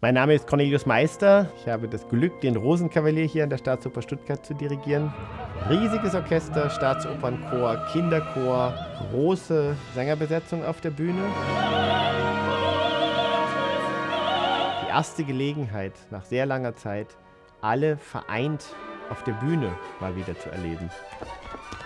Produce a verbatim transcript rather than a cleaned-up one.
Mein Name ist Cornelius Meister. Ich habe das Glück, den Rosenkavalier hier an der Staatsoper Stuttgart zu dirigieren. Riesiges Orchester, Staatsopernchor, Kinderchor, große Sängerbesetzung auf der Bühne. Die erste Gelegenheit, nach sehr langer Zeit, alle vereint auf der Bühne mal wieder zu erleben.